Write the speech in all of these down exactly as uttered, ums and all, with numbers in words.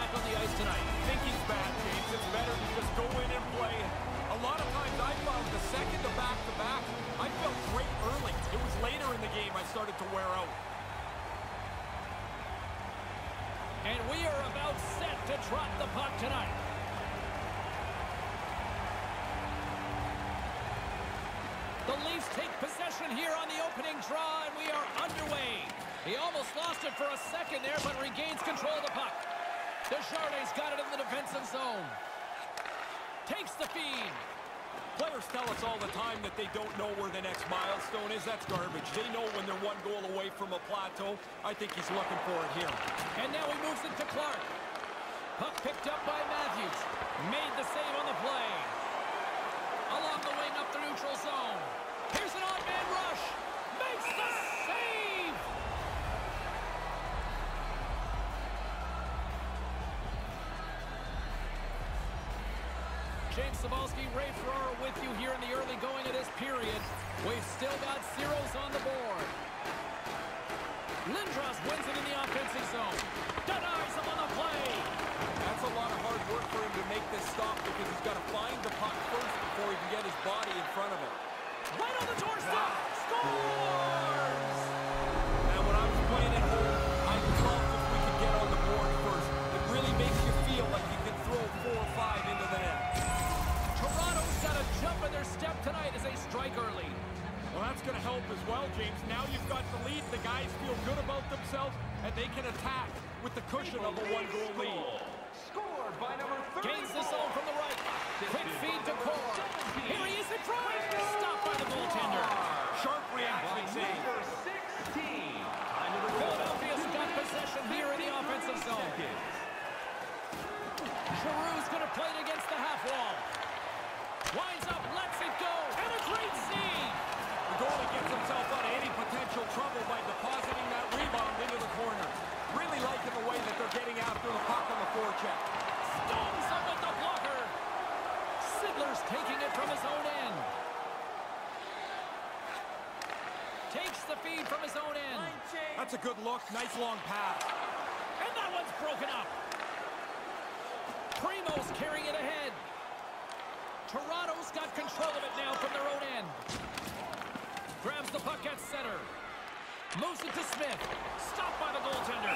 back on the ice tonight? I think he's bad, James. It's better to just go in and play. A lot of times I found the second to back-to-back, I felt great early. It was later in the game I started to wear out. And we are about set to trot the puck tonight. The Leafs take possession here on the opening draw, and we are underway. He almost lost it for a second there, but regains control of the puck. Desjardins got it in the defensive zone. Takes the feed. Players tell us all the time that they don't know where the next milestone is. That's garbage. They know when they're one goal away from a plateau. I think he's looking for it here. And now he moves it to Clark. Puck picked up by Matthews. Made the save on the play. Along the wing up the neutral zone. Here's an odd-man rush. Makes the save! James Cybulski, Ray Ferraro with you here in the early going of this period. We've still got zeros on the board. Lindros wins it in the offensive zone. Denies him on the play. That's a lot of hard work for him to make this stop because he's got to find the puck first before he can get his body in front of it. Right on the doorstep. Scores! And when I was playing at home, I loved if we could get on the board first. It really makes you feel like you can throw four or five into the net. Toronto's got a jump in their step tonight as they strike early. Well, that's going to help as well, James. Now you've got the lead. The guys feel good about themselves, and they can attack with the cushion of a one-goal lead. Scored by number thirty-four. Gains the zone from the right. Quick feed to Core. Here he is in front. Stopped by the goaltender. Sharp reaction save. Number sixteen. Philadelphia's got possession here in the offensive zone. Giroux's going to play it against the half wall. Winds up, lets it go, and a great save. The goalie gets himself out of any potential trouble by depositing that rebound into the corner. Really liking the way that they're getting after the puck on the forecheck. Stones up with the blocker. Sidler's taking it from his own end. Takes the feed from his own end. That's a good look. Nice long pass. And that one's broken up. Primo's carrying it ahead. Toronto's got control of it now from their own end. Grabs the puck at center. Moves it to Smith. Stopped by the goaltender.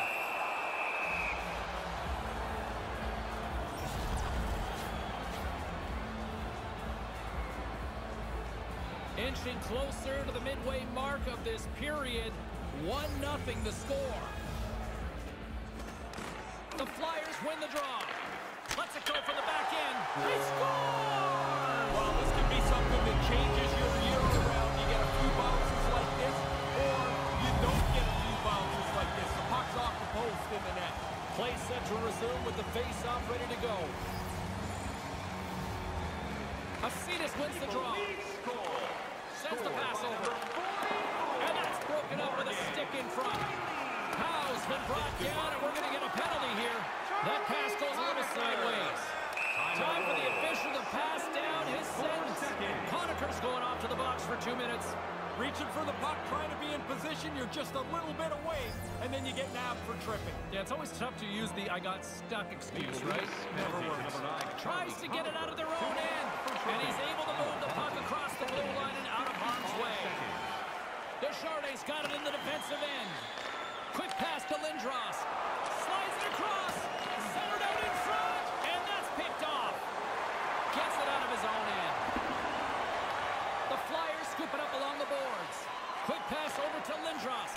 Inching closer to the midway mark of this period. one nothing the score. The Flyers win the draw. Lets it go from the back end. They score! Well, this could be something that changes your year around. You get a few bounces like this, or you don't get a few bounces like this. The puck's off the post in the net. Play set to resume with the face-off ready to go. Acides wins the draw. Sends the pass over. And that's broken up with a stick in front. Howe's been brought down, and we're going to get a penalty here. That pass goes a little sideways. Time for the official to pass down his sentence. Conacher's going off to the box for two minutes. Reaching for the puck, trying to be in position. You're just a little bit away, and then you get nabbed for tripping. Yeah, it's always tough to use the I got stuck excuse, right? Never works. Tries to get it out of their own end, and he's able to move the puck across the blue line and out of harm's way. Desjardins got it in the defensive end. Quick pass to Lindros. Slides it across. Centered out in front, and that's picked off. Gets it out of his own end. The Flyers scoop it up along the boards. Quick pass over to Lindros.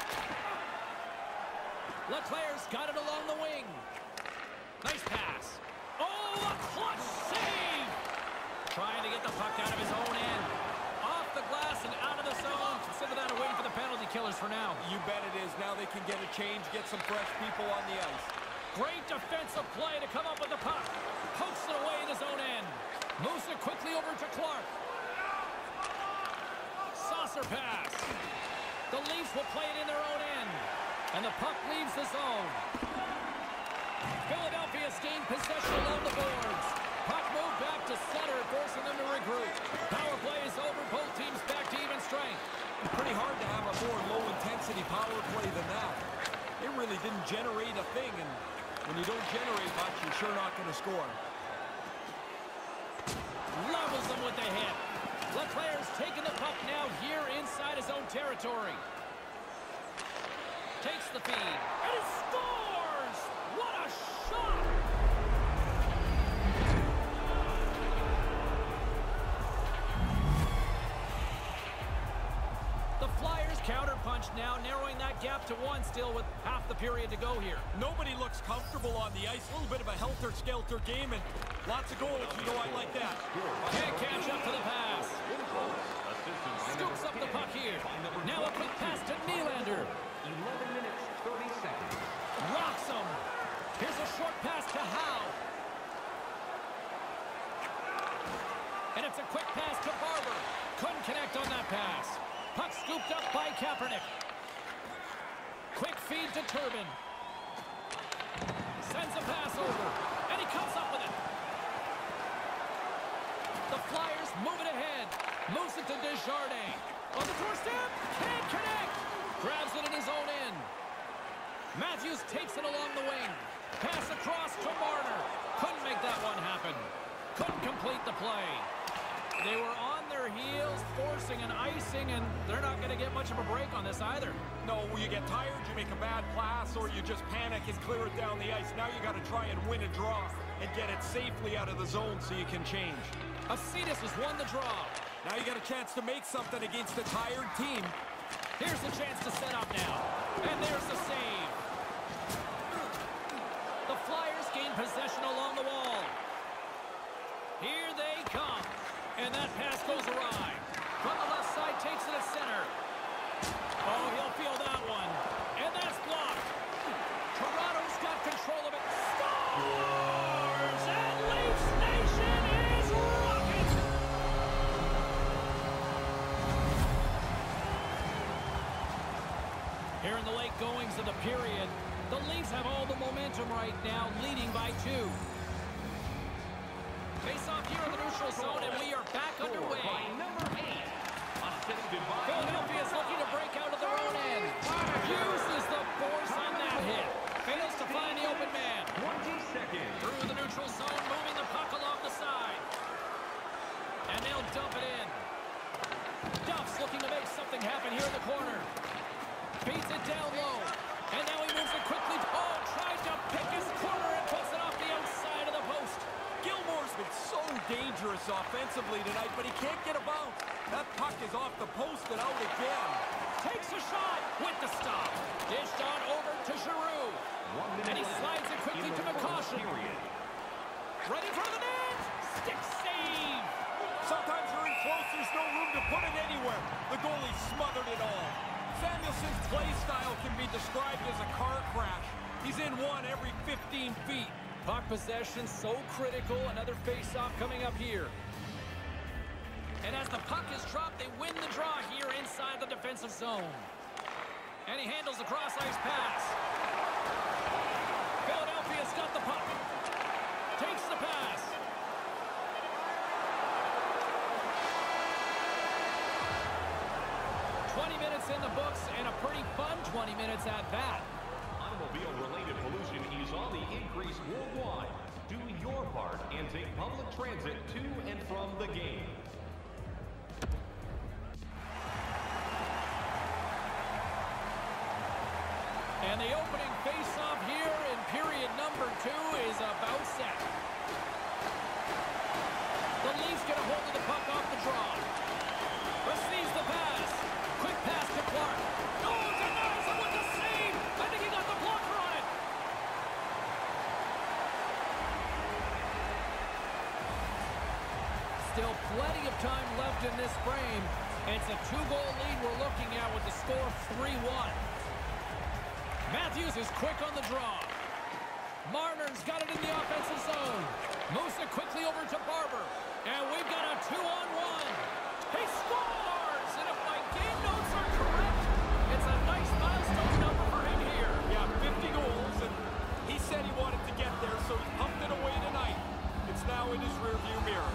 Leclerc's got it along the wing. Nice pass. Oh, a clutch save! Trying to get the puck out of his own end. Off the glass and out of the zone. Consider that a win for the penalty killers for now. You bet it is. Now they can get a change, get some fresh people on the ice. Great defensive play to come up with the puck. Pokes it away in his own end. Moves it quickly over to Clark. Saucer pass. The Leafs will play it in their own end. And the puck leaves the zone. Philadelphia's gained possession along the boards. Puck moved back to center, forcing them to regroup. Power play is over. Both teams back to even strength. It's pretty hard to have a more low-intensity power play than that. It really didn't generate a thing, and when you don't generate much, you're sure not going to score. Levels them with the hit. Leclerc's taking the puck now here inside his own territory. Takes the feed. And he scores! What a shot! The Flyers counterpunch now, narrowing that gap to one still with half the period to go here. Nobody looks comfortable on the ice. A little bit of a helter-skelter game and lots of goals. You know I like that. Can't catch up to the pass. Scoops up the puck here. Now a quick pass to Nylander. eleven minutes, thirty seconds. Rocks him. Here's a short pass to Howe. And it's a quick pass to Barber. Couldn't connect on that pass. Puck scooped up by Kaepernick. Quick feed to Turbin. Sends a pass over. And he comes up with it. The Flyers move it ahead. Moves it to Desjardins. On the doorstep. Can't connect. Grabs it in his own end. Matthews takes it along the wing. Pass across to Marner. Couldn't make that one happen. Couldn't complete the play. They were on their heels, forcing an icing, and they're not going to get much of a break on this either. No, you get tired, you make a bad pass, or you just panic and clear it down the ice. Now you got to try and win a draw and get it safely out of the zone so you can change. Acides has won the draw. Now you got a chance to make something against a tired team. Here's the chance to set up now. And there's the save. The Flyers gain possession along the wall. Here they come. And that pass goes awry. From the left side, takes it at center. Oh, he'll feel that one. And that's blocked. Toronto's got control of it. Scores! And Leafs Nation is rocking! Here in the late goings of the period, the Leafs have all the momentum right now, leading by two. Face off here in the neutral zone, and we are back underway. By number eight. Assisted by Philadelphia's looking to break out of their own end. Uses the force on that hit. Fails to find the open man. twenty seconds. Through the neutral zone, moving the puck along the side. And they'll dump it in. Duff's looking to make something happen here in the corner. Feeds it down low. And now he moves it quickly. Oh, tried to pick his corner and puts it off the outside of the post. Gilmore's been so dangerous offensively tonight, but he can't get a bounce. That puck is off the post and out again. Takes a shot with the stop. Dished on over to Giroux. And he slides it quickly to McCaushin. Ready for the net. Stick save. Sometimes you're in close, there's no room to put it anywhere. The goalie smothered it all. Samuelson's play style can be described as a car crash. He's in one every fifteen feet. Puck possession so critical. Another face-off coming up here. And as the puck is dropped, they win the draw here inside the defensive zone. And he handles the cross-ice pass. Philadelphia's got the puck. Takes the pass. twenty minutes in the books and a pretty fun twenty minutes at that. Automobile-related pollution is on the increase worldwide. Do your part and take public transit to and from the game. And the opening face-off here in period number two is about set. The Leafs get a hold of the puck off the draw. Receives the pass. Quick pass to Clark. Oh, denies him with the save. I think he got the blocker on it. Still plenty of time left in this frame. It's a two-goal lead we're looking at with the score three one. Matthews is quick on the draw. Marner's got it in the offensive zone. Moves it quickly over to Barber. And we've got a two-on-one. He scores! And if my game notes are correct, it's a nice milestone number for him here. Yeah, fifty goals, and he said he wanted to get there, so he pumped it away tonight. It's now in his rearview mirror.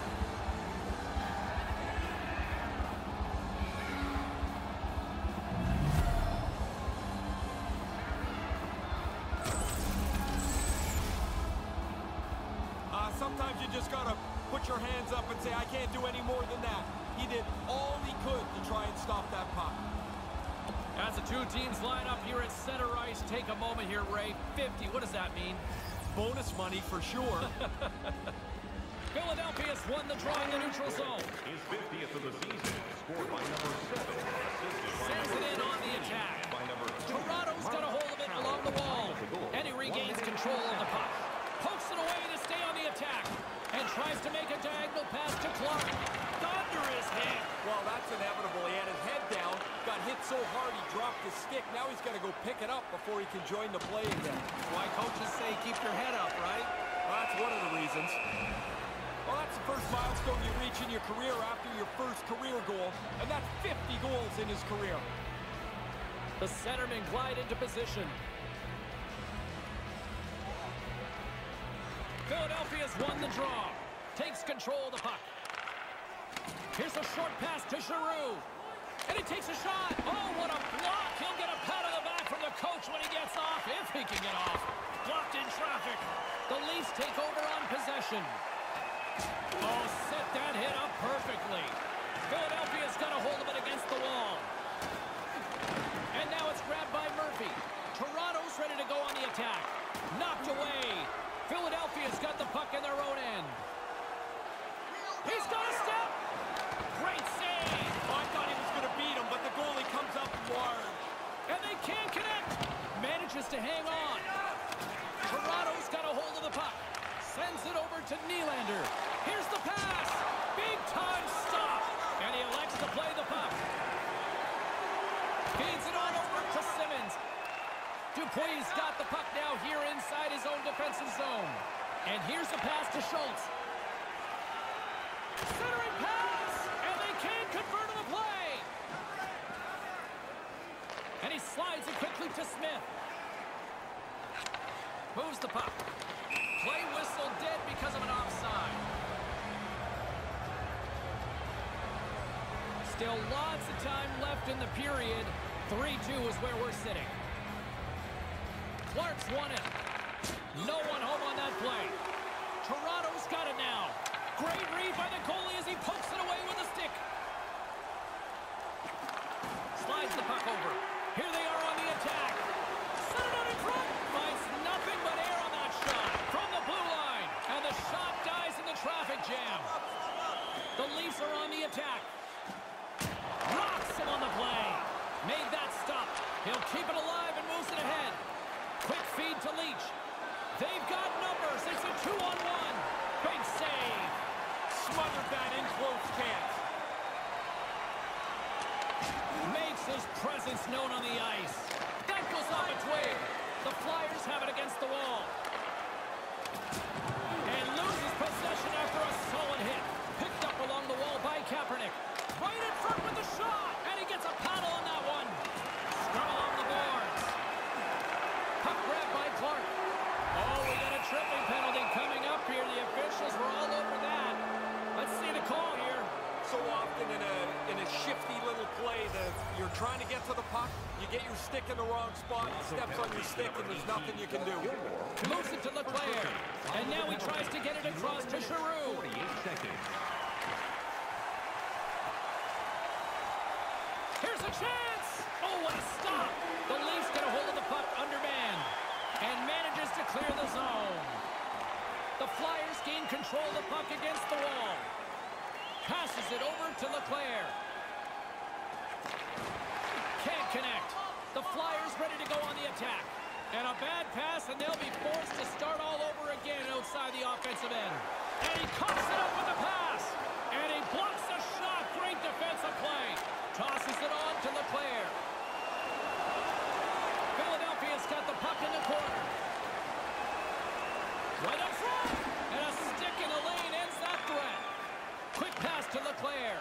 sometimes you just got to put your hands up and say, I can't do any more than that. He did all he could to try and stop that puck. As the two teams line up here at center ice, take a moment here, Ray. fifty, what does that mean? Bonus money for sure. Philadelphia's won the draw in the neutral zone. His fiftieth of the season, scored by number seven. Sends it in on the attack. By number two, Toronto's got a hold of it along the wall. And he regains control of the puck. Pokes it away to stay on the attack. And tries to make a diagonal pass to Clark. Thunderous hit. Well, that's inevitable. He had his head down, got hit so hard he dropped his stick. Now he's got to go pick it up before he can join the play again. Why coaches say keep your head up, right? Well, that's one of the reasons. Well, that's the first milestone you reach in your career after your first career goal, and that's fifty goals in his career. The centermen glide into position. Philadelphia's won the draw. Takes control of the puck. Here's a short pass to Giroux. And he takes a shot. Oh, what a block. He'll get a pat on the back from the coach when he gets off, if he can get off. Blocked in traffic. The Leafs take over on possession. Oh, set that hit up perfectly. Philadelphia's got a hold of it against the wall. And now it's grabbed by Murphy. Toronto's ready to go on the attack. Knocked away. Philadelphia's got the puck in their own end. He's got a step. Great save. Oh, I thought he was going to beat him, but the goalie comes up large. And they can't connect. Manages to hang on. Toronto's got a hold of the puck. Sends it over to Nylander. Here's the pass. Big time stop. And he elects to play the puck. Feeds it on over to Simmons. Dupuis got the puck now here inside his own defensive zone. And here's a pass to Schultz. Centering pass. And they can't convert on the play. And he slides it quickly to Smith. Moves the puck. Play whistle dead because of an offside. Still lots of time left in the period. three two is where we're sitting. Clark's won it. No one home on that play. Toronto's got it now. Great read by the goalie as he pokes it away with a stick. Slides the puck over. Here they are on the attack. Set it out in front. Finds nothing but air on that shot from the blue line. And the shot dies in the traffic jam. The Leafs are on the attack. Rocks him on the play. Made that stop. He'll keep it alive and moves it ahead. Quick feed to Leach. They've got numbers. It's a two on one. Big save. Smothered that in close chance. Makes his presence known on the ice. That goes off a twig. The Flyers have it against the wall. And loses possession after a solid hit. Picked up along the wall by Kaepernick. Right in front with the shot. And he gets a paddle on that one. Scrum along the boards. Puck grab by Clark. Oh, we got a tripping penalty coming up here. The officials were all over that. Let's see the call here. So often in a in a shifty little play, that you're trying to get to the puck, you get your stick in the wrong spot, he steps on your stick, and there's nothing you can do. Moves it to Leclerc. And now he tries to get it across to Giroux. forty-eight seconds. Here's a chance. Oh, what a stop. The Leafs get a hold of the puck undermanned and manages to clear the zone. The Flyers gain control of the puck against the wall. Passes it over to Leclerc. Can't connect. The Flyers ready to go on the attack. And a bad pass, and they'll be forced to start all over again outside the offensive end. And he coughs it up with the pass. And he blocks the shot. Great defensive play. Tosses it on to Leclerc. Philadelphia's got the puck in the corner. Right up front. And a stick in the lane ends that threat. Quick pass to Leclerc.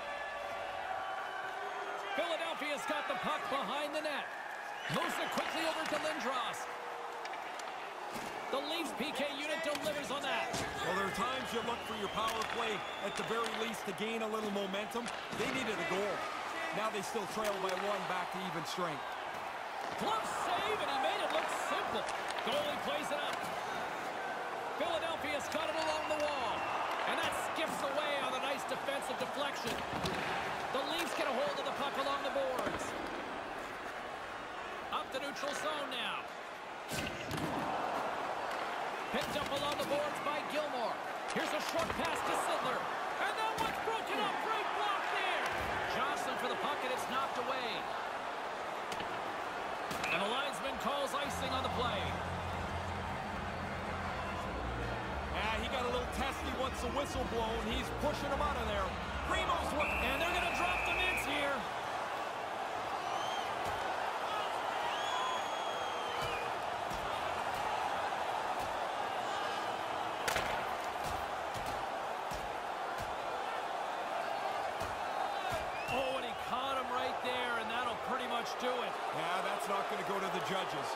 Philadelphia's got the puck behind the net. Moves it quickly over to Lindros. The Leafs P K unit delivers on that. Well, there are times you look for your power play at the very least to gain a little momentum. They needed a goal. Now they still trail by one back to even strength. Glove save, and he made it look simple. Goalie plays it up. Philadelphia Philadelphia's got it along the wall. And that skips away on a nice defensive deflection. The Leafs get a hold of the puck along the boards. Up the neutral zone now. Picked up along the boards by Gilmore. Here's a short pass to Sidler. And that one's broken up. Great block there. Johnson for the puck, and it's knocked away. And the linesman calls icing on the play. Yeah, he got a little testy once the whistle blown. He's pushing him out of there. Primo's one. And they're going to drop the mitts here. Oh, and he caught him right there, and that'll pretty much do it. Yeah, that's not going to go to the judges.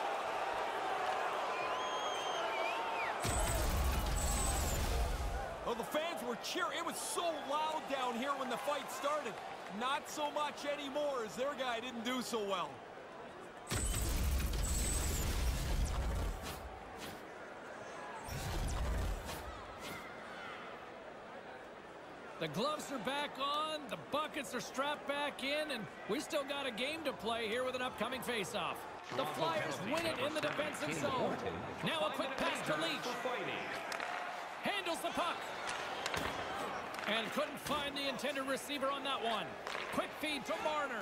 Oh, the fans were cheering. It was so loud down here when the fight started. Not so much anymore as their guy didn't do so well. The gloves are back on, the buckets are strapped back in, and we still got a game to play here with an upcoming face-off. The Flyers win it in the defensive zone. Now a quick pass to Leach. Handles the puck. And couldn't find the intended receiver on that one. Quick feed to Marner.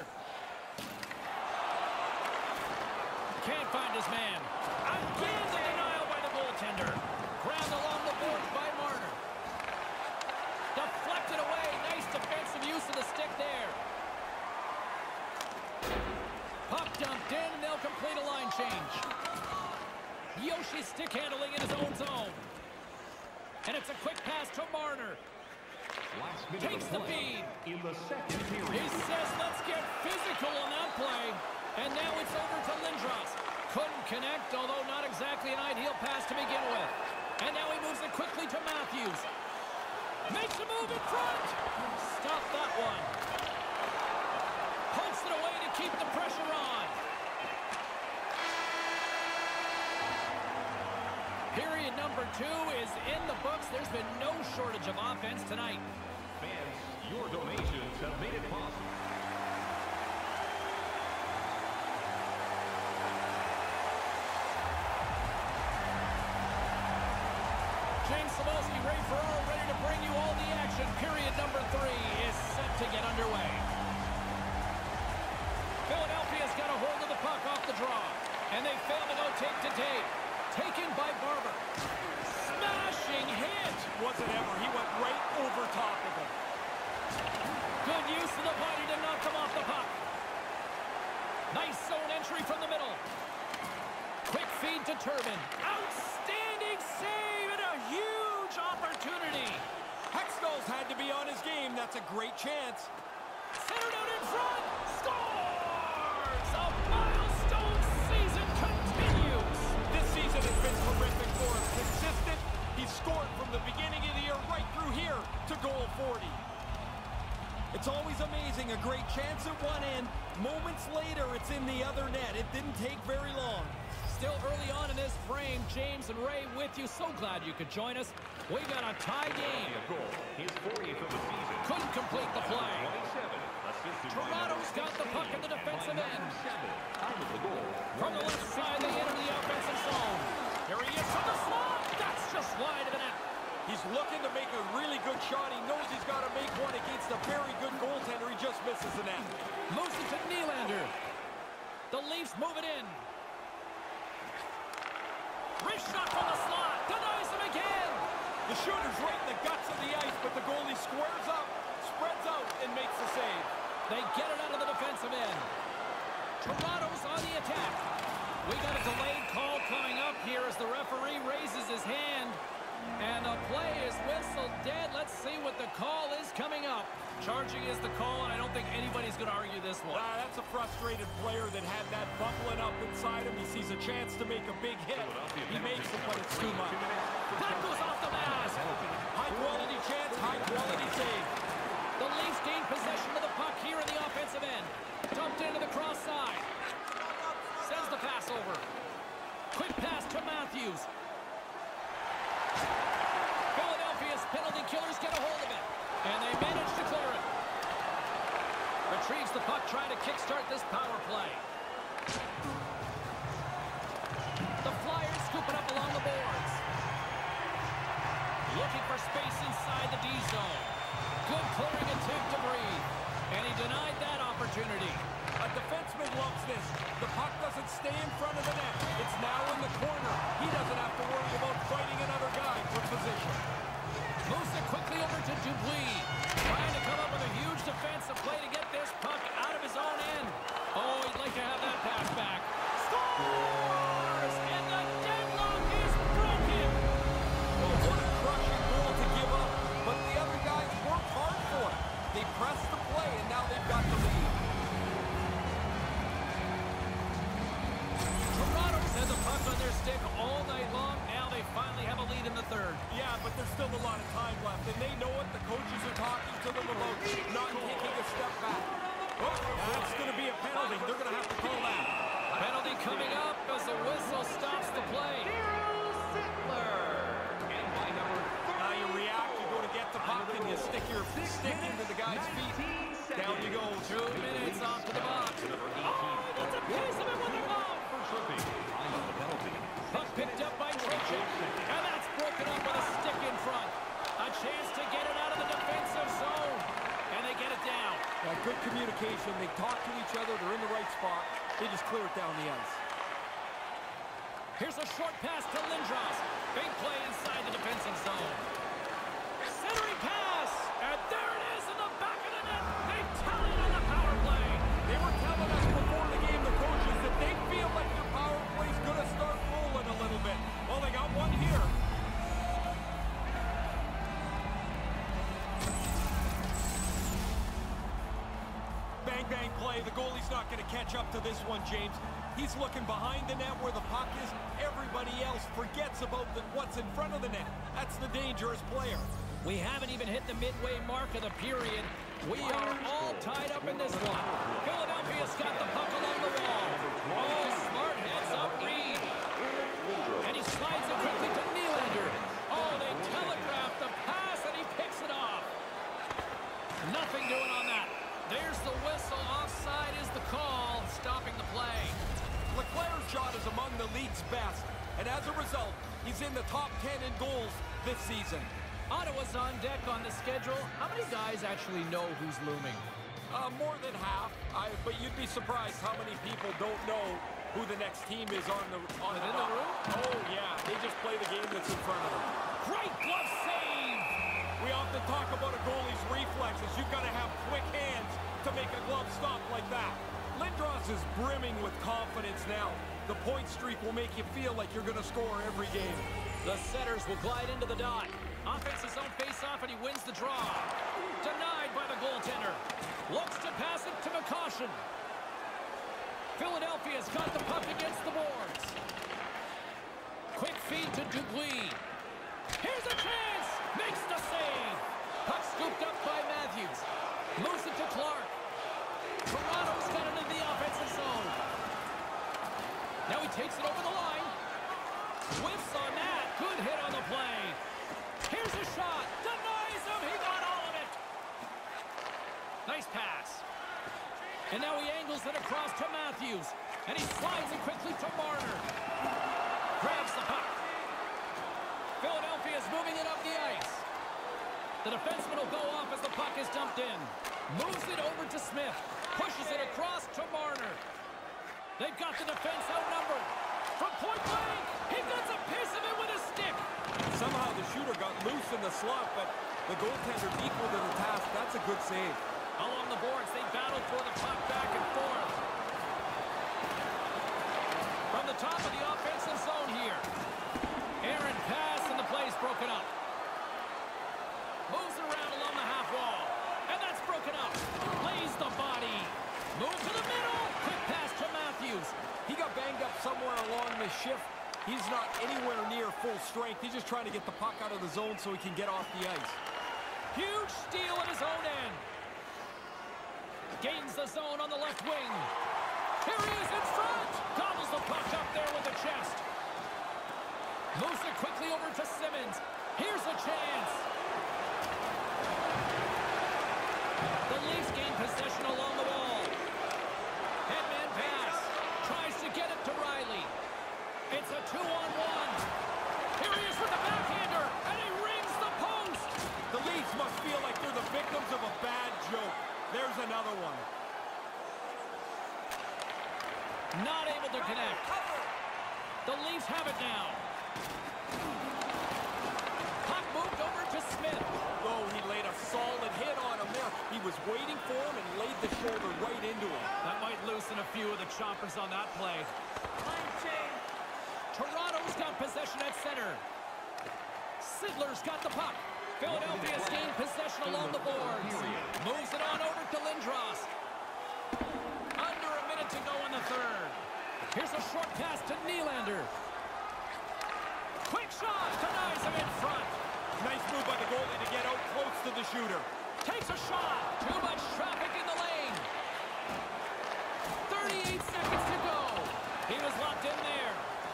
Can't find his man. Again the denial by the goaltender. Grabbed along the boards by Marner. Deflected away. Nice defensive use of the stick there. Puck dumped in, and they'll complete a line change. Yoshi stick handling in his own zone. And it's a quick pass to Marner. Takes the feed. In the second period. He says, let's get physical on that play. And now it's over to Lindros. Couldn't connect, although not exactly an ideal pass to begin with. And now he moves it quickly to Matthews. Makes a move in front. Stop that one. Pokes it away to keep the pressure on. Period number two is in the books. There's been no shortage of offense tonight. Fans, your donations have made it possible. James Cebulski, Ray Ferraro ready to bring you all the action. Period number three is set to get underway. Philadelphia's got a hold of the puck off the draw. And they fail to go take to tape. Taken by Barber. Smashing hit. Wasn't ever. He went right over top of him. Good use of the body to knock him off the puck. Nice zone entry from the middle. Quick feed to Turbin. Outstanding save and a huge opportunity. Hextall's had to be on his game. That's a great chance. Centered out in front. Scores! A milestone season continues. This season has been terrific for him. Consistent. He scored from the beginning of the year right through here to goal forty. It's always amazing. A great chance at one end. Moments later, it's in the other net. It didn't take very long. Still early on in this frame, James and Ray with you. So glad you could join us. We got a tie game. A goal. His fortieth of the season. Couldn't complete the play. twenty-seven. Assisted by Toronto's got the puck in the defensive end. seven. Out of the goal. From the left side, they enter the offensive zone. Here he is from the slot. That's just wide of the net. He's looking to make a really good shot. He knows he's got to make one against a very good goaltender. He just misses the net. Moves it to Nylander. The Leafs move it in. Wrist shot from the slot. Denies him again. The shooter's right in the guts of the ice, but the goalie squares up, spreads out, and makes the save. They get it out of the defensive end. Toronto's on the attack. We got a delayed call coming up here as the referee raises his hand. And the play is whistled dead. Let's see what the call is coming up. Charging is the call, and I don't think anybody's going to argue this one. Ah, that's a frustrated player that had that bubbling up inside him. He sees a chance to make a big hit. He makes it, but it's too much. That goes off the mask. High-quality chance, high-quality save. The Leafs gain possession of the puck here in the offensive end. Dumped into the cross side. Sends the pass over. Quick pass to Matthews. kickstart this power play. The Flyers scoop it up along the boards. Looking for space inside the D zone. Good clearing attempt to breathe. And he denied that opportunity. A defenseman loves this. The puck doesn't stay in front of the net. It's now in the corner. He doesn't have to worry about fighting another guy for position. Moves it quickly over to Dupuis. Trying to come up with a huge defensive play to get this puck out of his own end. Oh, he'd like to have that pass back. Scores! And the deadlock is broken. Well, what a crushing goal to give up. But the other guys worked hard for it. They pressed the play, and now they've got the lead. Toronto's had the puck on their stick all night long. Now they finally have a lead in the third. Yeah, but there's still a lot of time left, and they know what the coaches are talking to them about, not taking a step back. Oh, that's going to be a penalty. They're going to have to call that. Penalty coming up as the whistle stops the play. Now you react, you go to get the puck, and you stick your stick into the guy's feet. Down you go. Two minutes off to the box. Oh, that's a piece of it with a glove. Puck picked up by Trocheck, and that's broken up with a stick in front. A chance to get it out of the defensive zone, and they get it down. Yeah, good communication. They talk to each other. They're in the right spot. They just clear it down the ice. Here's a short pass to Lindros. Big play inside the defensive zone. Centering pass, and there it is in the back of the net. They tell it on the power play. They were telling us before the game, the coaches, that they feel like their power play's going to start rolling a little bit. Well, they got one here. Bang, bang play. The goalie's not going to catch up to this one, James. He's looking behind the net where the puck is. Everybody else forgets about the, what's in front of the net. That's the dangerous player. We haven't even hit the midway mark of the period. We are all tied up in this one. Philadelphia's got the puck along the wall. Oh, smart heads up Reed. And he slides it quickly to Nylander. Oh, they telegraph the pass, and he picks it off. Nothing doing on that. There's the whistle. Offside is the call, stopping the play. Leclerc's shot is among the league's best, and as a result, he's in the top ten in goals this season. Ottawa's on deck on the schedule. How many guys actually know who's looming? Uh, more than half, I, but you'd be surprised how many people don't know who the next team is on the on in the room. Oh yeah, they just play the game that's in front of them. Great glove save! We often talk about a goalie's reflexes. You've got to have quick hands to make a glove stop like that. Lindros is brimming with confidence now. The point streak will make you feel like you're going to score every game. The setters will glide into the dot. Offense his own face-off, and he wins the draw. Denied by the goaltender. Looks to pass it to McCoshen. Philadelphia's got the puck against the boards. Quick feed to Dupuis. Here's a chance! Makes the save! Puck scooped up by Matthews. Moves it to Clark. Toronto's got it in the offensive zone. Now he takes it over the line. Whiffs on that. Good hit on the play. Here's a shot. Denies him. He got all of it. Nice pass. And now he angles it across to Matthews. And he slides it quickly to Marner. Grabs the puck. Philadelphia's moving it up the ice. The defenseman will go off as the puck is dumped in. Moves it over to Smith. Pushes it across to Marner. They've got the defense outnumbered. From point blank, he gets a piece of it with a stick. Somehow the shooter got loose in the slot, but the goaltender equal to the task. That's a good save. Along the boards, they battle for the puck back and forth. From the top of the offensive zone here. Aaron pass, and the play's broken up. Moves around along the half wall. And that's broken up. Lays the body. Move to the middle. Quick pass to Matthews. He got banged up somewhere along this shift. He's not anywhere near full strength. He's just trying to get the puck out of the zone so he can get off the ice. Huge steal at his own end. Gains the zone on the left wing. Here he is in front. Gobbles the puck up there with the chest. Moves it quickly over to Simmons. Here's a chance. The Leafs gain possession along the wall. to Riley. It's a two-on-one. Here he is with the backhander, and he rings the post. The Leafs must feel like they're the victims of a bad joke. There's another one. Not able to connect. The Leafs have it now. Puck moved over to Smith. Oh, he laid a solid hit on him there. He was waiting for him and laid the shoulder right into him. That might loosen a few of the choppers on that play. Toronto's got possession at center. Sidler's got the puck. Philadelphia's gained possession along the boards. Moves it on over to Lindros. Under a minute to go in the third. Here's a short pass to Nylander. Quick shot, denies him in front. Nice move by the goalie to get out close to the shooter. Takes a shot. Too much traffic in the lane. thirty-eight seconds to go. He was locked in there.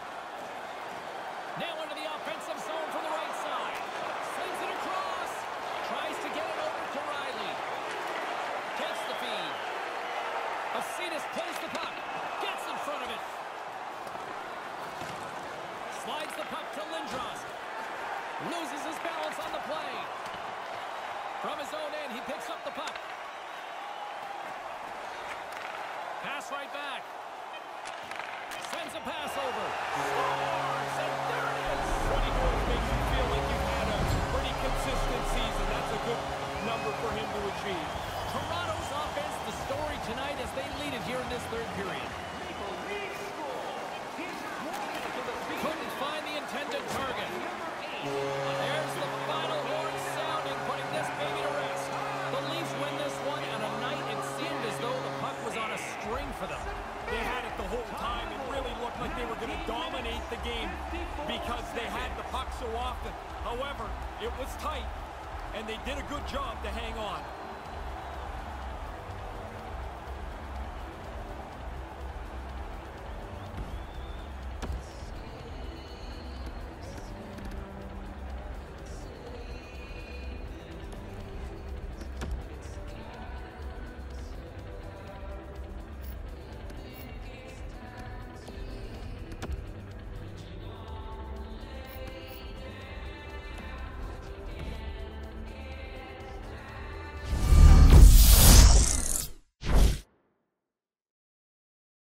Now into the offensive zone from the right side. Slings it across. Tries to get it over to Riley. Gets the feed. Acinas plays the puck. Gets in front of it. Slides the puck to Lindros. Loses his balance on the play. From his own end, he picks up the puck. Pass right back. Sends a pass over. Scores, and there it is. twenty goals makes you feel like you've had a pretty consistent season. That's a good number for him to achieve. Toronto's offense, the story tonight as they lead it here in this third period. Couldn't find the intended target. There's the final horn sounding, putting this baby to rest. The Leafs win this one on a night it seemed as though the puck was on a string for them. They had it the whole time. It really looked like they were going to dominate the game because they had the puck so often. However, it was tight, and they did a good job to hang on.